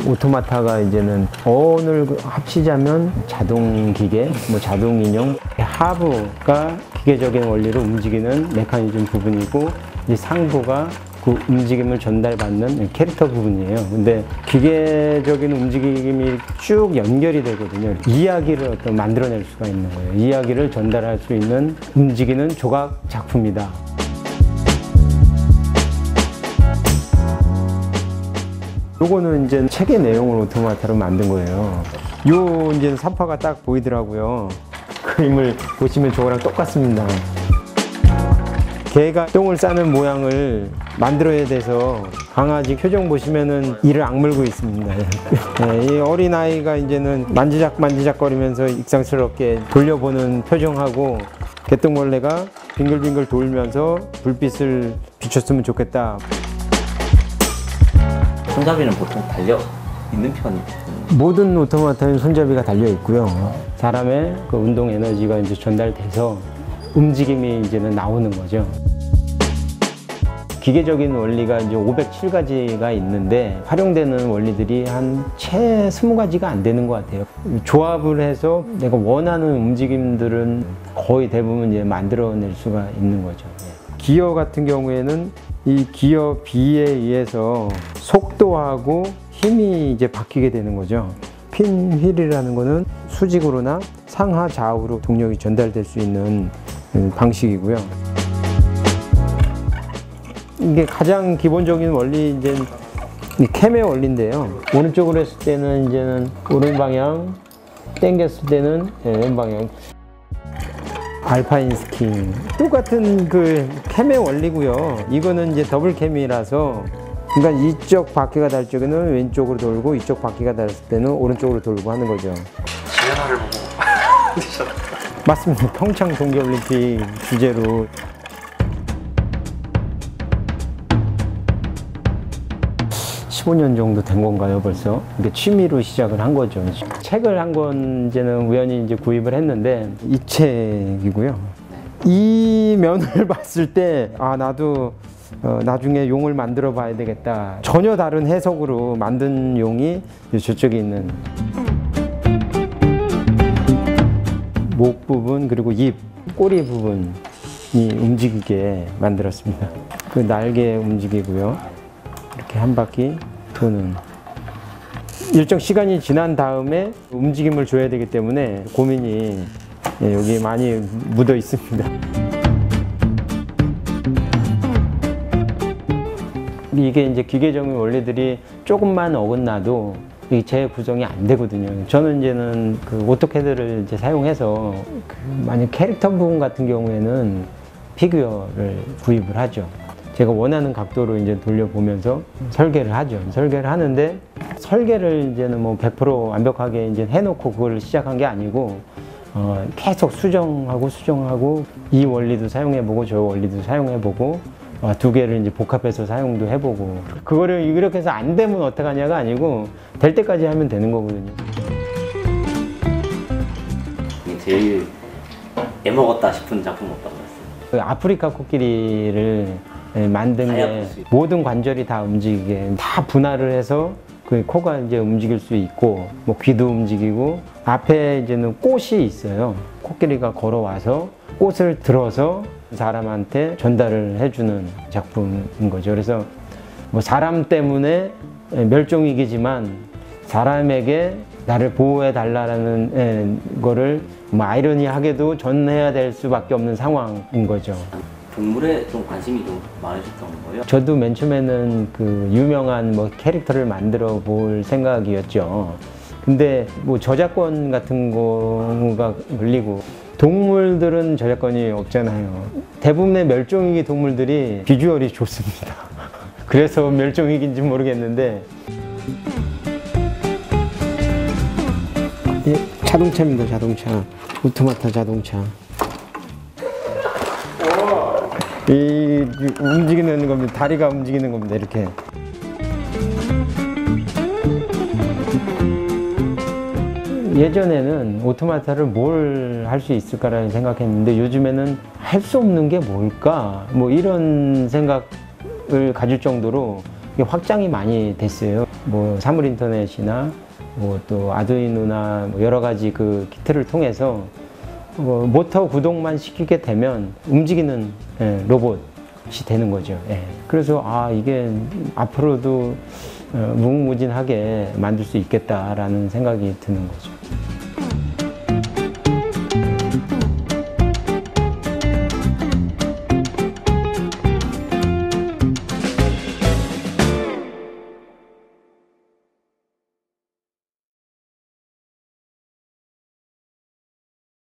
오토마타가 이제는 어원을 합치자면 자동 기계, 뭐 자동 인형, 하부가 기계적인 원리로 움직이는 메커니즘 부분이고, 이 상부가 그 움직임을 전달받는 캐릭터 부분이에요. 근데 기계적인 움직임이 쭉 연결이 되거든요. 이야기를 어떤 만들어낼 수가 있는 거예요. 이야기를 전달할 수 있는 움직이는 조각 작품이다. 요거는 이제 책의 내용을 오토마타로 만든 거예요. 요 이제 사파가 딱 보이더라고요. 그림을 보시면 저거랑 똑같습니다. 개가 똥을 싸는 모양을 만들어야 돼서 강아지 표정 보시면은 이를 악물고 있습니다. 네, 이 어린아이가 이제는 만지작거리면서 익상스럽게 돌려보는 표정하고, 개똥벌레가 빙글빙글 돌면서 불빛을 비췄으면 좋겠다. 손잡이는 보통 달려 있는 편이죠. 모든 오토마타는 손잡이가 달려 있고요. 사람의 그 운동 에너지가 이제 전달돼서 움직임이 이제는 나오는 거죠. 기계적인 원리가 이제 507가지가 있는데 활용되는 원리들이 한 채 20가지가 안 되는 것 같아요. 조합을 해서 내가 원하는 움직임들은 거의 대부분 이제 만들어낼 수가 있는 거죠. 기어 같은 경우에는 이 기어 비에 의해서 속도하고 힘이 이제 바뀌게 되는 거죠. 핀 휠이라는 거는 수직으로나 상하 좌우로 동력이 전달될 수 있는 방식이고요. 이게 가장 기본적인 원리, 이제 캠의 원리인데요. 오른쪽으로 했을 때는 이제는 오른 방향, 당겼을 때는 왼 방향. 알파인 스킹 똑같은 그 캠의 원리고요. 이거는 이제 더블 캠이라서, 그러니까 이쪽 바퀴가 달 적에는 왼쪽으로 돌고, 이쪽 바퀴가 닿을 때는 오른쪽으로 돌고 하는 거죠. 지연아를 보고 맞습니다. 평창 동계올림픽 주제로. (15년) 정도 된 건가요, 벌써? 이게 취미로 시작을 한 거죠. 책을 한 권 이제는 우연히 이제 구입을 했는데, 이 책이고요. 이 면을 봤을 때, 아, 나도 나중에 용을 만들어 봐야 되겠다. 전혀 다른 해석으로 만든 용이 저쪽에 있는 목 부분, 그리고 입, 꼬리 부분이 움직이게 만들었습니다. 그 날개 움직이고요. 이렇게 한 바퀴 도는. 일정 시간이 지난 다음에 움직임을 줘야 되기 때문에 고민이 여기 많이 묻어 있습니다. 이게 이제 기계적인 원리들이 조금만 어긋나도 제 구성이 안 되거든요. 저는 이제는 그 오토캐드를 이제 사용해서 만약 캐릭터 부분 같은 경우에는 피규어를 구입을 하죠. 제가 원하는 각도로 이제 돌려보면서 설계를 하죠. 설계를 하는데, 설계를 이제는 뭐 100% 완벽하게 이제 해놓고 그걸 시작한 게 아니고, 계속 수정하고 이 원리도 사용해보고 저 원리도 사용해보고, 두 개를 이제 복합해서 사용도 해보고, 그거를 이렇게 해서 안 되면 어떡하냐가 아니고 될 때까지 하면 되는 거거든요. 제일 애먹었다 싶은 작품 어떤 거였어요? 그 아프리카 코끼리를 만든 게 모든 관절이 다 움직이게, 다 분할을 해서 그 코가 이제 움직일 수 있고, 뭐 귀도 움직이고, 앞에 이제는 꽃이 있어요. 코끼리가 걸어와서 꽃을 들어서 사람한테 전달을 해주는 작품인 거죠. 그래서 뭐 사람 때문에 멸종위기지만 사람에게 나를 보호해 달라는 거를 뭐 아이러니하게도 전해야 될 수밖에 없는 상황인 거죠. 동물에 좀 관심이 좀 많으셨던 거예요? 저도 맨 처음에는 그 유명한 뭐 캐릭터를 만들어 볼 생각이었죠. 근데 뭐 저작권 같은 거가 걸리고, 동물들은 저작권이 없잖아요. 대부분의 멸종위기 동물들이 비주얼이 좋습니다. 그래서 멸종위기인지 모르겠는데, 자동차입니다. 자동차. 오토마타 자동차. 이 움직이는 겁니다. 다리가 움직이는 겁니다. 이렇게. 예전에는 오토마타를 뭘 할 수 있을까라는 생각했는데, 요즘에는 할 수 없는 게 뭘까? 뭐 이런 생각을 가질 정도로 이게 확장이 많이 됐어요. 뭐 사물 인터넷이나 뭐 또 아두이노나 뭐 여러 가지 그 키트를 통해서 모터 구동만 시키게 되면 움직이는 로봇이 되는 거죠. 예. 그래서 이게 앞으로도 무궁무진하게 만들 수 있겠다라는 생각이 드는 거죠.